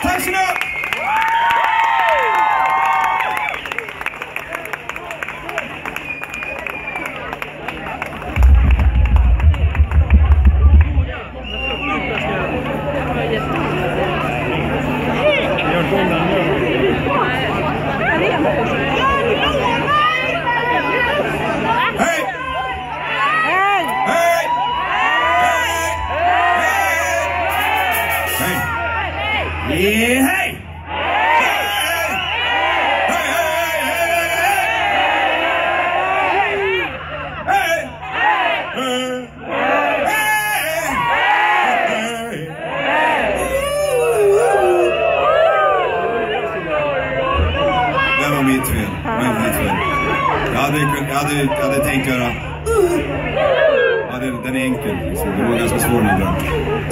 Tack så mycket! Jag hade tänkt göra... Ja, den är enkel. Det var ganska svår med den.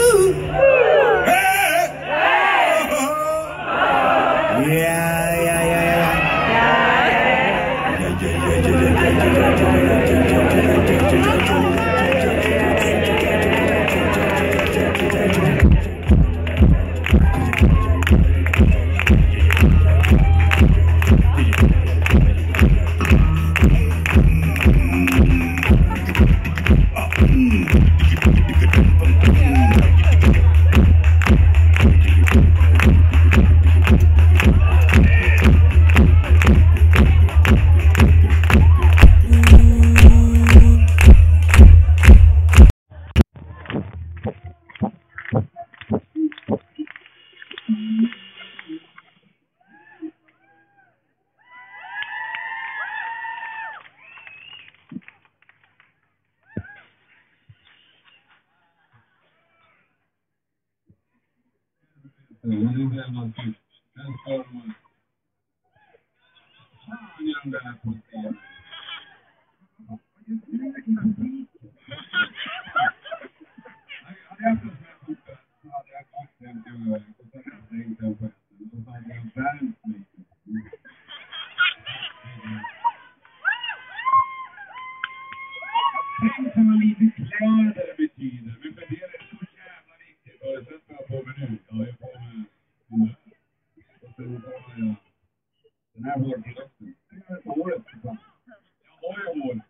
Tänk så lite kläder betyder, men för det är det så jävla viktigt. Och sen ska jag på mig nu. Jag är på mig. Och sen tar jag den här hårprodukten. Det är håret. Jag har ju hår.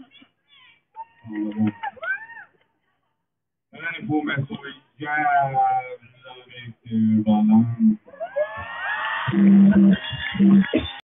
Den är på mig så jävla